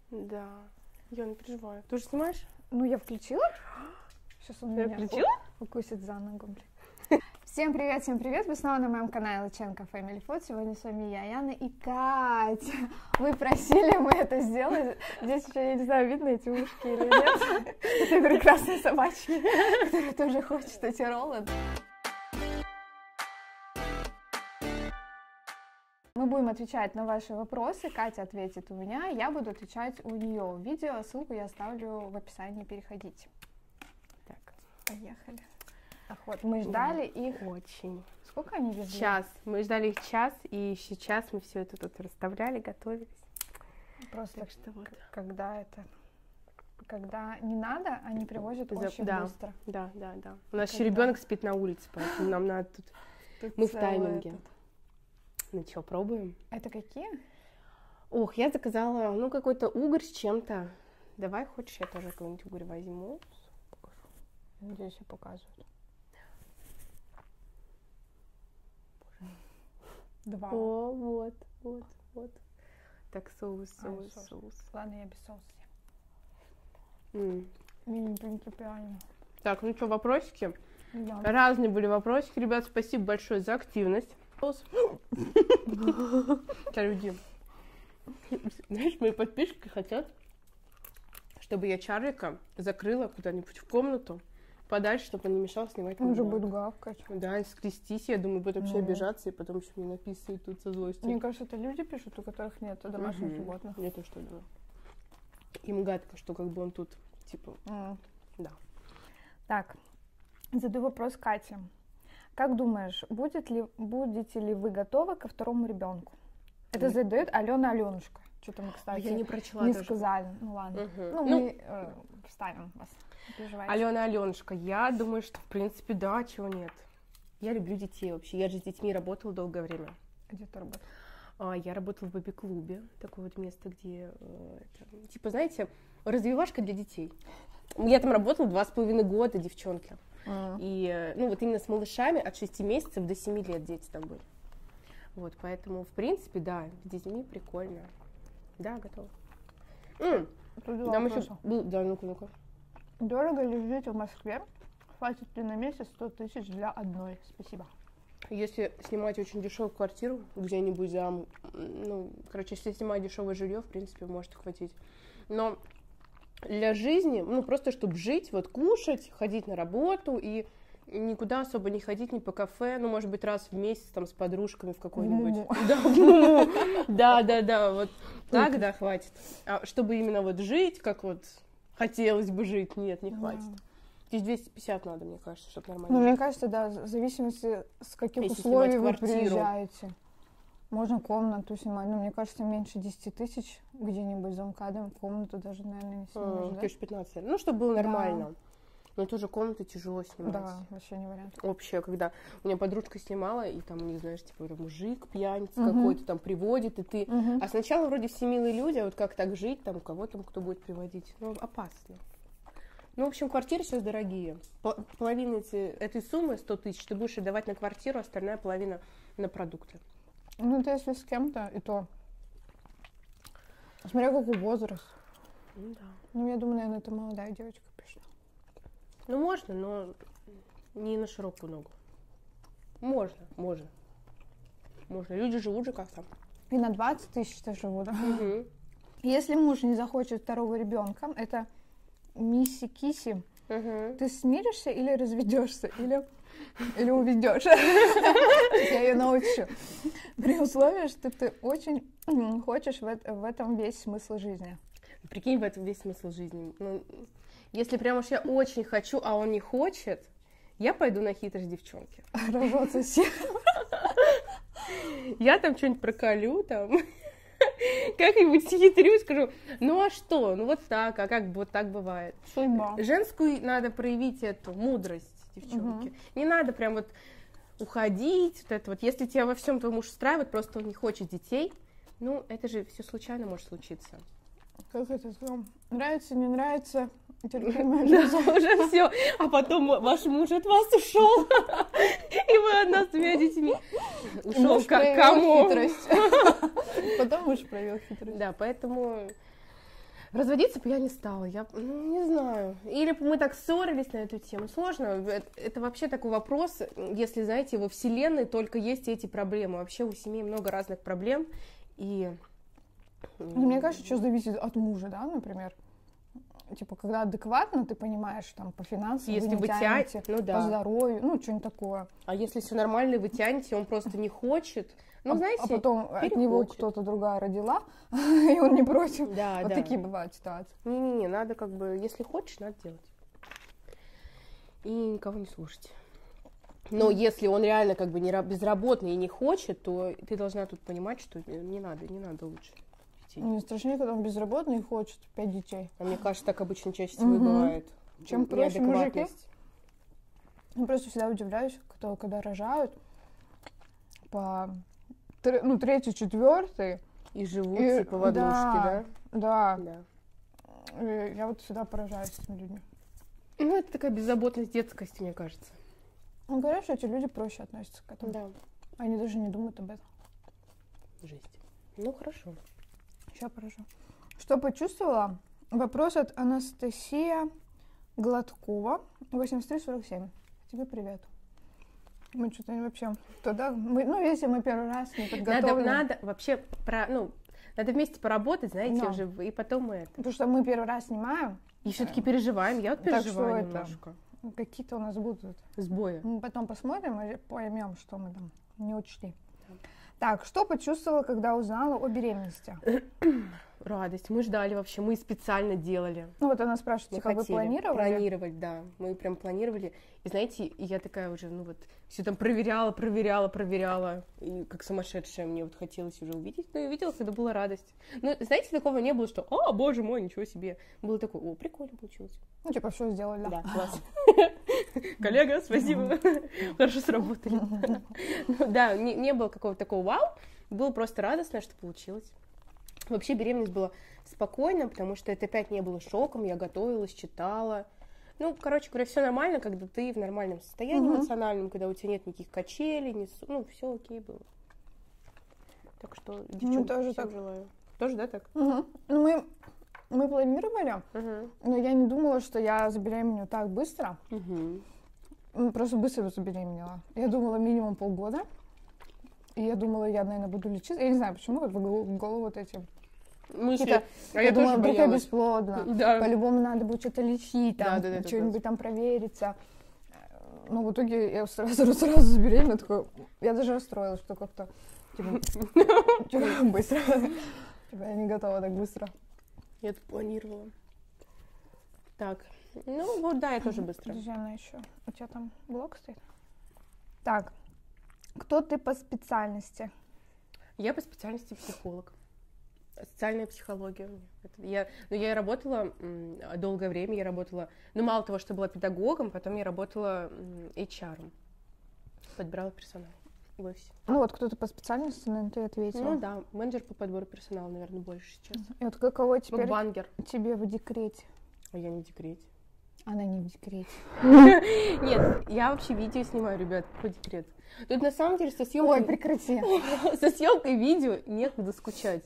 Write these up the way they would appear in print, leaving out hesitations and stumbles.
Да. Я не переживаю. Ты уже снимаешь? Ну, я включила. Сейчас он меня укусит за ногу, блин. Всем привет! Вы снова на моем канале Лученко Family Food. Сегодня с вами я, Яна и Катя. Вы просили, мы это сделали. Здесь еще, я не знаю, видно эти ушки или нет. Это прекрасная собачка, которая тоже хочет эти роллы. Мы будем отвечать на ваши вопросы. Катя ответит у меня, я буду отвечать у нее. Видео, ссылку я оставлю в описании, переходите. Так, поехали. Так вот, мы ждали их... Очень. Сколько они везли? Час. Мы ждали их час, и сейчас мы все это тут расставляли, готовились. Просто так что вот. Когда не надо, они привозят очень быстро. Да. У нас еще ребенок спит на улице, поэтому нам надо тут мы в тайминге. Ну что, пробуем? Это какие? Ох, я заказала, какой-то угорь с чем-то. Давай, хочешь, я тоже какой-нибудь угорь возьму? Покажу. Здесь все показывают. Два. О, вот. Так, соус. Ладно, я без соуса съем. Не принципиально. Так, ну что, вопросики? Да. Разные были вопросики. Ребят, спасибо большое за активность. Люди, знаешь, мои подписчики хотят, чтобы я Чарлика закрыла куда-нибудь в комнату подальше, чтобы он не мешал снимать. Он же будет гавкать. Да, скрестись, я думаю, будет вообще обижаться, и потом еще мне написывают тут со злостью. Мне кажется, это люди пишут, у которых нет домашних животных. Я тоже что думаю. Им гадко, что как бы он тут, типа, да. Так, задаю вопрос Кате. Как думаешь, будете ли вы готовы ко второму ребенку? Это задает Аленушка. Что-то мы, кстати, я не прочла не даже. сказали. Ну ладно. Мы вставим вас. Аленушка, я думаю, что в принципе да, чего нет. Я люблю детей вообще. Я же с детьми работала долгое время. Где ты работала? Я работала в бэби-клубе. Такое вот место, где, типа, знаете, развивашка для детей. Я там работала 2,5 года, девчонки. И, вот именно с малышами от 6 месяцев до 7 лет дети там были. Вот, поэтому, в принципе, да, с детьми прикольно. Да, готова. Там еще был, да, ну-ка. Дорого ли жить в Москве? Хватит ли на месяц 100 тысяч для одной? Спасибо. Если снимать очень дешевую квартиру где-нибудь если снимать дешевое жилье, в принципе, может хватить. Но для жизни, просто чтобы жить, кушать, ходить на работу и никуда особо не ходить, ни по кафе, может быть, раз в месяц там с подружками в какой-нибудь. Да, вот так, да, хватит. А чтобы именно жить, как хотелось бы жить, нет, не хватит. 1250 надо, мне кажется, чтобы нормально. Мне кажется, да, в зависимости, с каких условий вы приезжаете. Можно комнату снимать, мне кажется, меньше 10 тысяч где-нибудь за МКАДом комнату даже, наверное, не снимешь, да? 15, чтобы было нормально. Но тоже комнату тяжело снимать. Да, вообще не вариант. Общая, когда у меня подружка снимала, и там, не знаешь, мужик пьяница какой-то там приводит, и ты... А сначала вроде все милые люди, а как так жить, там, кого там кто будет приводить? Опасно. В общем, квартиры сейчас дорогие. Половина этой суммы, 100 тысяч, ты будешь отдавать на квартиру, остальная половина на продукты. Это если с кем-то, и то. Смотря какой возраст. Да. Я думаю, наверное, это молодая девочка пришла. Можно, но не на широкую ногу. Можно. Люди живут же как-то. И на 20 тысяч-то живут. Если муж не захочет второго ребенка, это мисси-киси, ты смиришься или разведешься, или уведешь. Я ее научу. При условии, что ты очень хочешь в этом весь смысл жизни. Прикинь, в этом весь смысл жизни. Если прям уж я очень хочу, а он не хочет, я пойду на хитрость девчонки. Рожаться всем. Я там что-нибудь проколю, там, как-нибудь схитрю, скажу, а что, вот так, а как вот так бывает. Судьба. Женскую надо проявить эту мудрость, девчонки. Не надо прям уходить, если тебя во всем твой муж устраивает, просто он не хочет детей, это же все случайно может случиться. Как это сказал? Нравится, не нравится, терпимая жизнь. Да, уже все. А потом ваш муж от вас ушел, и вы одна с 2 детьми. Ушел к кому? Потом муж проявил хитрость. Да, поэтому Разводиться бы я не стала, я не знаю. Или бы мы так ссорились на эту тему. Сложно. Это вообще такой вопрос, если, знаете, во Вселенной только есть эти проблемы. Вообще у семей много разных проблем. И... Мне кажется, что зависит от мужа, да, например. Типа, когда адекватно, ты понимаешь, там, по финансам если вы не тянете, ну, да. по здоровью, ну, что-нибудь такое. А если все нормально, вы тянете, он просто не хочет. Ну, знаете, а потом от него кто-то другая родила, и он не против. Да, вот такие бывают ситуации. Не-не-не, надо как бы, если хочешь, надо делать. И никого не слушать. Но если он реально как бы безработный и не хочет, то ты должна тут понимать, что не надо лучше. Мне страшнее, когда он безработный и хочет 5 детей. А мне кажется, так обычно чаще всего и бывает. Чем проще мужики. Я просто всегда удивляюсь, когда рожают по 3-й, 4-й. И живут типа в однушке, да? Да. Я вот всегда поражаюсь этими людьми. Ну, это такая беззаботность детскости, мне кажется. Ну, говорят, что эти люди проще относятся к этому. Да. Они даже не думают об этом. Жесть. Ну, хорошо. Сейчас поражу. Что почувствовала? Вопрос от Анастасия Гладкова, 8347. Тебе привет. Мы что-то вообще туда... если мы первый раз не подготовлены... Надо вообще... надо вместе поработать, знаете, уже, и потом мы это... Потому что мы первый раз снимаем. И все-таки переживаем. Я вот переживаю немножко. Какие-то у нас будут сбои. Мы потом посмотрим и поймем, что мы там не учли. Так, что почувствовала, когда узнала о беременности? Радость. Мы ждали вообще, мы специально делали. Ну вот она спрашивает, вы планировали? Планировали, да. Мы прям планировали. И знаете, я такая уже, все там проверяла. И как сумасшедшая мне вот хотелось уже увидеть. Но я увидела, когда была радость. Но знаете, такого не было, что, боже мой, ничего себе. Было такое, прикольно получилось. Ну, типа, все сделали, да. Да, класс. Коллега, спасибо. Хорошо сработали. Да, не было какого-то такого вау. Было просто радостно, что получилось. Вообще беременность была спокойна, потому что это опять не было шоком, я готовилась, читала. Короче говоря, все нормально, когда ты в нормальном состоянии эмоциональном, когда у тебя нет никаких качелей, все окей было. Так что, девчонки, тоже всем так желаю. Тоже, да, так? Мы планировали, но я не думала, что я забеременею так быстро. Просто быстро забеременела. Я думала минимум полгода. И я думала, я, наверное, буду лечиться. Я не знаю, почему в голову вот эти мысли. Я думала, вдруг я бесплодна. Да. По-любому надо будет что-то лечить, там, да, что-нибудь там провериться. Но в итоге я сразу забеременела. Такой, я даже расстроилась, что как-то быстро. Я не готова так быстро. Я это планировала. Так, я тоже быстро. Подожди, она еще. У тебя там блок стоит? Так. Кто ты по специальности? Я по специальности психолог. Социальная психология. Я работала долгое время, мало того, что была педагогом, потом я работала HR, подбирала персонал в офисе. Кто ты по специальности, наверное, ты ответила. Да, менеджер по подбору персонала, наверное, больше сейчас. И вот каково теперь бангер. Тебе в декрете? А я не в декрете. Она не в декрете. Нет, я вообще видео снимаю, ребят, какой декрет. Тут на самом деле со съемкой... Ой, прекрати. Со съемкой видео некогда скучать.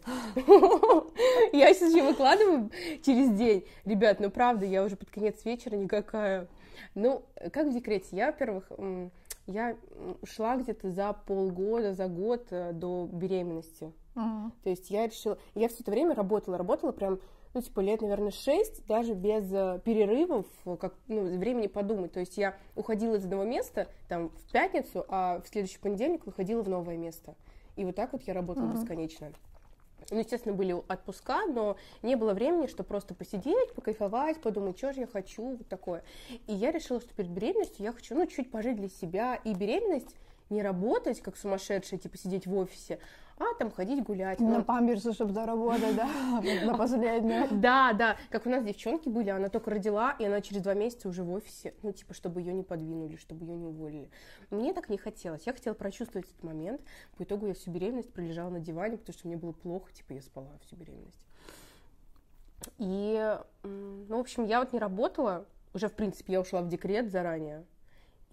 Я сейчас еще выкладываю через день. Ребят, правда, я уже под конец вечера никакая. Как в декрете? Я, во-первых, я ушла где-то за полгода, за год до беременности. То есть я решила... Я все это время работала прям... лет, наверное, 6, даже без перерывов, времени подумать. То есть я уходила из одного места там в пятницу, а в следующий понедельник выходила в новое место. И вот так вот я работала бесконечно. Естественно, были отпуска, но не было времени, чтобы просто посидеть, покайфовать, подумать, что же я хочу, вот такое. И я решила, что перед беременностью я хочу, чуть пожить для себя. И беременность не работать, как сумасшедшая, типа сидеть в офисе, а там ходить гулять. На памперсы, чтобы заработать, да, на последнее. Да, как у нас девчонки были, она только родила, и она через 2 месяца уже в офисе, чтобы ее не подвинули, чтобы ее не уволили. Мне так не хотелось, я хотела прочувствовать этот момент, по итогу я всю беременность пролежала на диване, потому что мне было плохо, я спала всю беременность. И, в общем, я не работала, уже, в принципе, я ушла в декрет заранее, и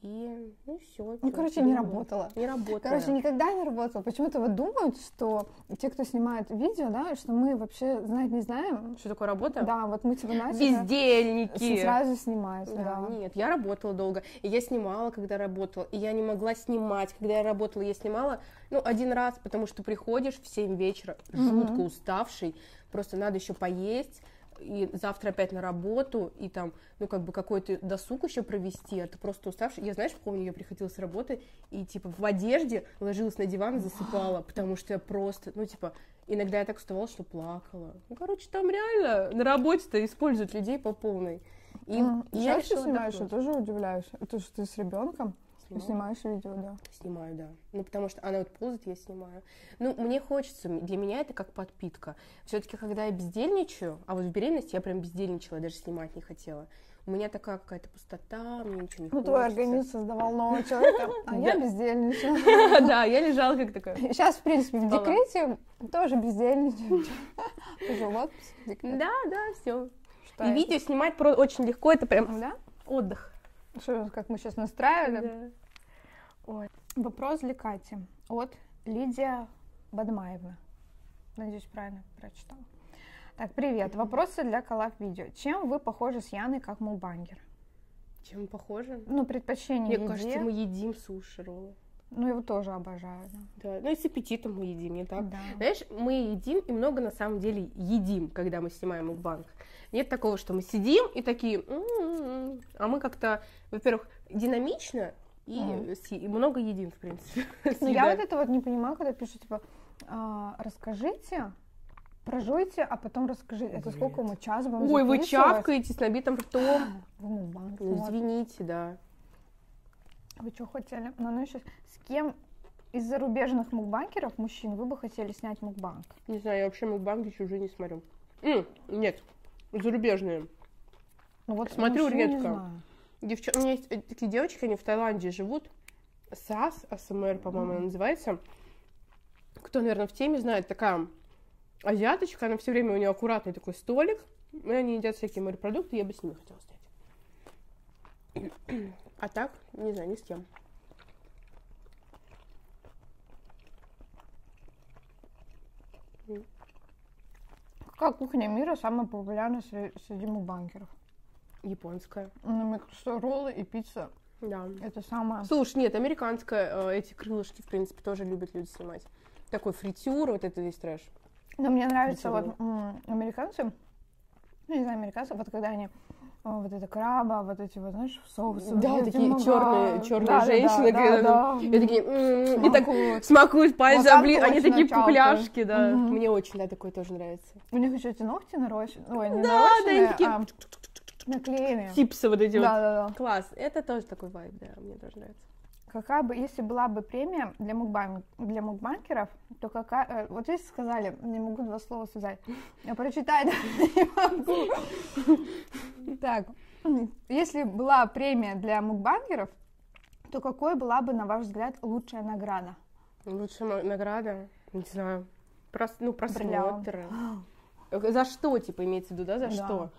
и, ну, все. Ну, короче, не работала. Не работала. Короче, никогда не работала. Почему-то вот думают, что те, кто снимает видео, да, что мы вообще знать не знаем. Что такое работа? Да, вот мы типа начали. Бездельники! Сразу снимать, да. Да. Нет, я работала долго, и я снимала, когда работала, и я не могла снимать, когда я работала, я снимала, ну, один раз, потому что приходишь в 7 вечера, жутко уставший, просто надо еще поесть, и завтра опять на работу, и там, ну, как бы какой-то досуг еще провести, а ты просто уставший. Я, знаешь, помню, я приходила с работы, и, типа, в одежде ложилась на диван и засыпала, потому что я просто, ну, типа, иногда я так уставала, что плакала. Ну, короче, там реально на работе-то используют людей по полной. И я Сейчас ты решила снимаешь, я отдохнуть. тоже удивляюсь. Это что ты с ребенком снимаешь видео, да? Снимаю, да. Ну, потому что она вот ползает, я снимаю. Ну, мне хочется, для меня это как подпитка. Все-таки, когда я бездельничаю, а вот в беременности я прям бездельничала, я даже снимать не хотела. У меня такая какая-то пустота, мне ничего не хочется. Ну, твой организм создавал нового человека, а я бездельничаю. Да, я лежала как такая. Сейчас, в принципе, в декрете тоже бездельничаю. Тоже отпуск, декрет. Да, все. И видео снимать очень легко, это прям отдых. Что, как мы сейчас настраивали? Да. Ой. Вопрос для Кати от Лидия Бадмаевна. Надеюсь, правильно прочитала. Так, привет. Вопросы для коллаб-видео. Чем вы похожи с Яной как мукбангер? Чем мы похожи? Ну, предпочтение Мне кажется, мы едим суши, роллы. Ну, его тоже обожаю, Да, ну и с аппетитом мы едим, не так? Да. Знаешь, мы едим и много на самом деле едим, когда мы снимаем мукбанг. Нет такого, что мы сидим и такие, а мы как-то, во-первых, динамично и много едим, в принципе. Ну, я вот это вот не понимаю, когда пишут, типа, расскажите, прожуйте, а потом расскажите. Это сколько мы, час будем Ой, вы записывать? чавкаете с набитым ртом. Вы мукбанг Ну, смотрите. извините, да. Вы что хотели? Ну, сейчас. С кем из зарубежных мукбанкеров, мужчин, вы бы хотели снять мукбанг? Не знаю, я вообще мукбанги чужие не смотрю. Нет, зарубежные. Ну, вот Смотрю мужчин не редко. знаю. У меня есть такие девочки, они в Таиланде живут. САС, АСМР, по-моему, она называется. Кто, наверное, в теме знает, такая азиаточка, она все время, у нее аккуратный такой столик, и они едят всякие морепродукты, я бы с ними хотела снять. А так, не знаю, ни с кем. Какая кухня мира самая популярная среди мукбанкеров? Японская. Ну, мне кажется, что роллы и пицца Да. это самое... Слушай, нет, американская, эти крылышки, в принципе, тоже любят люди снимать. Такой фритюр, вот это весь трэш. Но мне нравится Фритюр. вот американцы, ну, не знаю, американцы, вот когда они вот это краба, вот эти вот, знаешь, соусы. Да, вот такие эти черные да, женщины, да. и такие, и так Смакуют. смакуют пальцы, Вот так блин, они точно такие чавкают. пухляшки, да. Мгм. Мне очень, да, такое тоже нравится. У них еще эти ногти нарощены, ой, не Да, нарощенные, они такие а наклеенные. Типсы вот эти вот. Да. Класс, это тоже такой вайб, да, мне тоже нравится. Какая бы, если была бы премия для мукбанкеров, то какая... Вот здесь сказали, не могу два слова связать. Я прочитать не могу. Так, если была премия для мукбангеров, то какой была бы, на ваш взгляд, лучшая награда? Лучшая награда, не знаю, Бриллиант. просмотры. За что, типа, имеется в виду, да, за Да. что?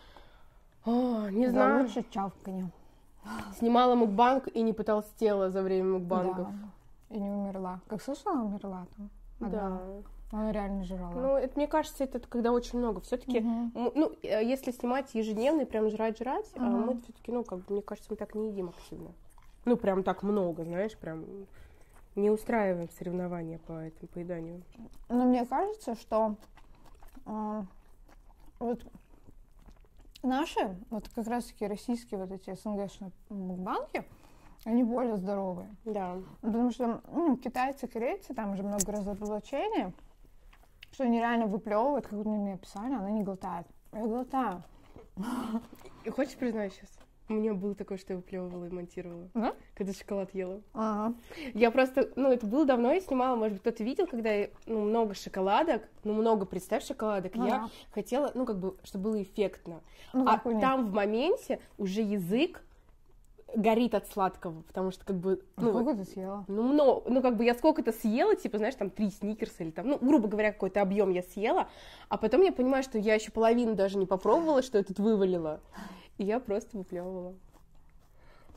Не За знаю. лучшее чавканье. Снимала мукбанг и не потолстела за время мукбангов. Да. И не умерла. Как слышала, она умерла там? Да. Она реально жрала. Ну, это, мне кажется, это когда очень много. Все-таки, ну, если снимать ежедневно и прям жрать, а мы все-таки, ну, как бы, мне кажется, мы так не едим активно. Ну, прям так много, знаешь, прям не устраиваем соревнования по этому поеданию. Но мне кажется, что вот наши, вот как раз-таки российские вот эти СНГшные мукбанки, они более здоровые. Да. Потому что китайцы, корейцы, там уже много разоблачений, что они реально выплевывают, как мне писали, она не глотает. Я глотаю. И хочешь признать сейчас? У меня было такое, что я выплевывала и монтировала. Да? Когда шоколад ела. Ага. Я просто, ну, это было давно, я снимала, может быть, кто-то видел, когда я, много шоколадок, много, представь, шоколадок, я хотела, как бы, чтобы было эффектно. А там в моменте уже язык горит от сладкого, потому что, как бы... Сколько ты съела? Как бы я сколько-то съела, типа, знаешь, там 3 сникерса или там, грубо говоря, какой-то объем я съела, а потом я понимаю, что я еще половину даже не попробовала, что я тут вывалила, и я просто выплевывала.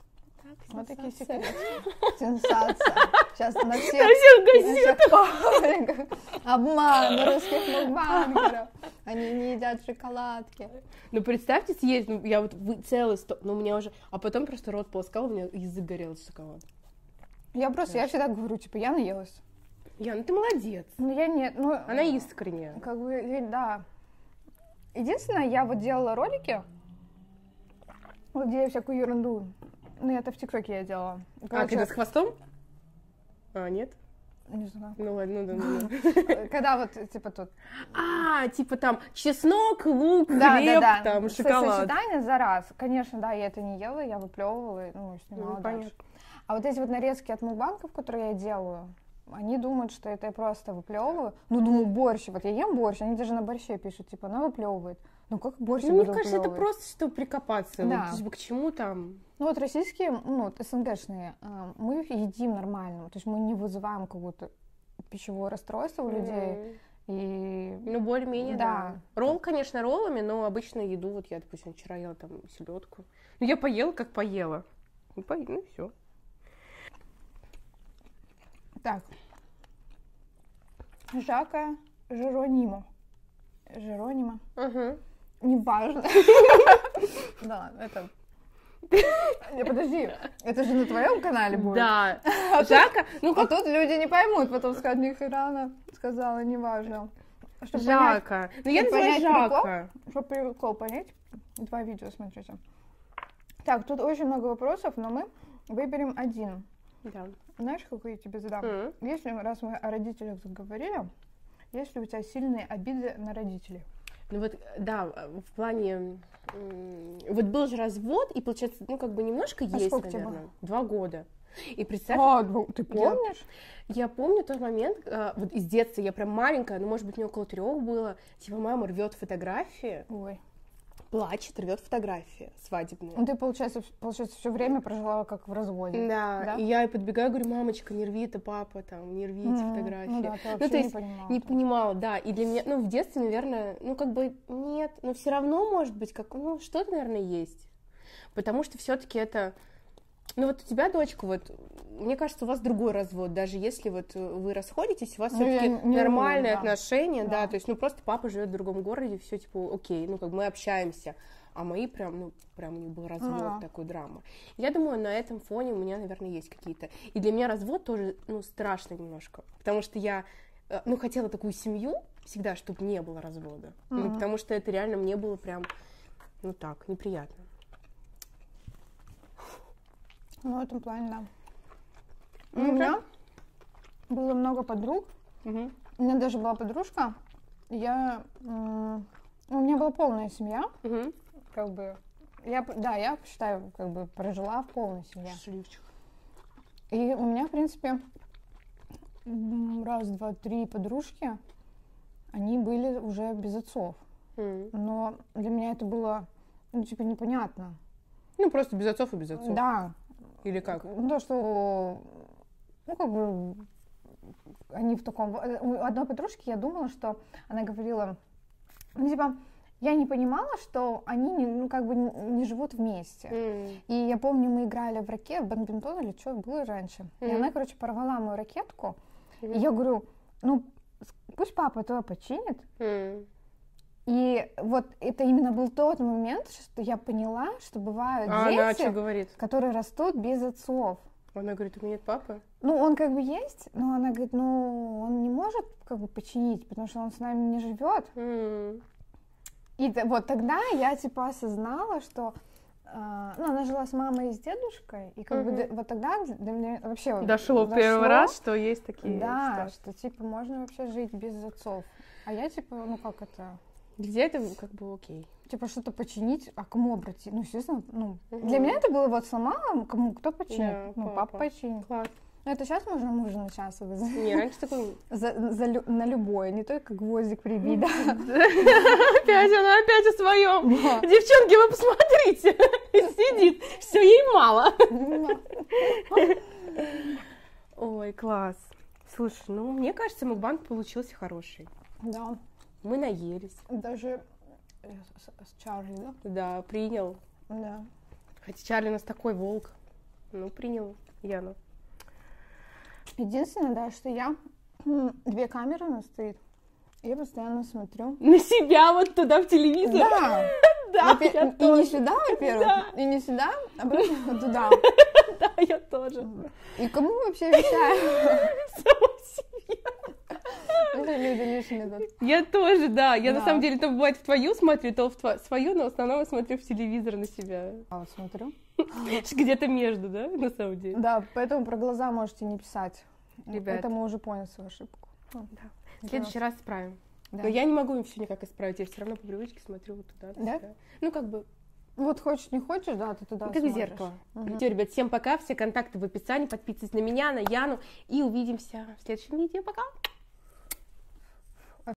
Вот такие секреты. Сенсация. Сейчас на всех газетах обман русских мукбангеров. Они не едят шоколадки. Ну, представьте, съесть, я вот целый у меня уже... А потом просто рот полоскал, у меня язык горел от шоколада. Я всегда говорю, типа, я наелась. Яна, ты молодец. Ну, я нет, ну... Она искренняя. Как бы, да. Единственное, я вот делала ролики, вот где я всякую ерунду. Ну, это в ТикТоке я делала. Короче, когда с хвостом? Нет? Не знаю. Ну ладно, ну. Когда вот, типа, тут... типа там чеснок, лук, хлеб, там, шоколад. Сочетание за раз. Конечно, да, я это не ела, я выплевывала, снимала дальше. А вот эти вот нарезки от мукбангов, которые я делаю, они думают, что это я просто выплевываю. Ну, думаю, борщ. Вот я ем борщ, они даже на борще пишут, типа, она выплевывает. Ну, как борщ мне кажется, это просто, чтобы прикопаться. Да. Вот, к чему там? Ну, вот российские, вот СНГшные, мы едим нормально. То есть мы не вызываем какое-то пищевое расстройство у людей. И... Ну, более-менее, да. Ролл, конечно, роллами, но обычно еду, вот я, допустим, вчера ела там селедку. Ну, я поела, как поела. Ну, все. Так. Жака Жеронима. Угу. Неважно. Да, это... Не, подожди, это же на твоем канале будет? Да. Жака, а тут люди не поймут, потом скажут, нихера она сказала, неважно. Жака. Ну, я называю Жака. Чтобы прикол понять, 2 видео смотрите. Так, тут очень много вопросов, но мы выберем один. Да. Знаешь, какой я тебе задам? Если, раз мы о родителях заговорили, есть ли у тебя сильные обиды на родителей? Ну вот, да, в плане... Вот был же развод, и, получается, ну, как бы немножко есть, сколько наверное. тебе было? 2 года. И представь... Ты помнишь? Я помню тот момент, вот из детства, я прям маленькая, ну, может быть, мне около 3 было, типа, мама рвет фотографии. Ой. Плачет, рвет фотографии свадебные. Ну, ты, получается, все время прожила как в разводе. Да, и я подбегаю, говорю, мамочка, не рви это, папа, там, не рвите фотографии. Ну да, ты вообще то есть, не понимала. Не понимала, да, и для меня, ну, в детстве, наверное, ну, как бы нет, но все равно, может быть, как, ну, что-то, наверное, есть. Потому что все-таки это, ну, вот у тебя дочка, вот, мне кажется, у вас другой развод, даже если вот вы расходитесь, у вас все-таки нормальные отношения, да, то есть, ну, просто папа живет в другом городе, все типа, окей, ну, как мы общаемся, а мои прям, ну, прям у них был развод, такой драма. Я думаю, на этом фоне у меня, наверное, есть какие-то, и для меня развод тоже, ну, страшно немножко, потому что я, ну, хотела такую семью всегда, чтобы не было развода, ну, потому что это реально мне было прям, ну, так, неприятно. Ну, в этом плане, да. У меня было много подруг. У меня даже была подружка. У меня была полная семья. Как бы, я считаю, как бы прожила в полной семье. Счастливчик. И у меня, в принципе, 1, 2, 3 подружки, они были уже без отцов. Но для меня это было, ну, типа, непонятно. Ну, просто без отцов и без отцов. Да. Или как? Ну, то, что, ну, как бы, они в таком... У одной подружки я думала, что она говорила, ну, типа, я не понимала, что они, ну, как бы не живут вместе. И я помню, мы играли в ракет, в бадминтон или что было раньше. И она, короче, порвала мою ракетку. И я говорю, ну, пусть папа это починит. И вот это именно был тот момент, что я поняла, что бывают дети, которые растут без отцов. Она говорит, у меня нет папы? Ну, он как бы есть, но она говорит, ну, он не может как бы починить, потому что он с нами не живет. И вот тогда я типа осознала, что ну, она жила с мамой и с дедушкой, и как бы вот тогда до меня вообще дошло первый раз, что есть такие. Да, что типа можно вообще жить без отцов. А я типа, ну как это... Где это как бы окей. Типа что-то починить, а кому обратиться? Ну, естественно, ну, для меня это было вот сломала, кому кто починит? Да, ну, папа починит. Класс. Ну, это сейчас можно мужа на час вызвать. Не, раньше такой... На любое, не только гвоздик прибить, да. Опять она опять о своем. Девчонки, вы посмотрите. Сидит, все ей мало. Ой, класс. Слушай, ну, мне кажется, мукбанг получился хороший. Да. Мы наелись. Даже с Чарли, да? Да, принял. Да. Хотя Чарли у нас такой волк. Ну, принял Яну. Единственное, да, что я... 2 камеры у нас стоит. Я постоянно смотрю. На себя вот туда в телевизор? Да. Да, я И тоже. не сюда, во-первых, и не сюда, а просто туда. Да, я тоже. И кому вообще вещаю? Сама себе. Это люди лишние тут. Я тоже, да. Я на Да. самом деле то бывает в твою смотрю, то в свою, но в основном я смотрю в телевизор на себя. А вот смотрю. Где-то между, да, на самом деле? Да, поэтому про глаза можете не писать. Ребят. Это мы уже поняли свою ошибку. Да. В следующий раз исправим. Да. Но я не могу им все никак исправить, я все равно по привычке смотрю вот туда. на Да? себя. Ну, как бы, Вот хочешь, не хочешь, да, ты туда как смотришь. зеркало. Мгм. Все, ребят, всем пока, все контакты в описании, подписывайтесь на меня, на Яну, и увидимся в следующем видео. Пока!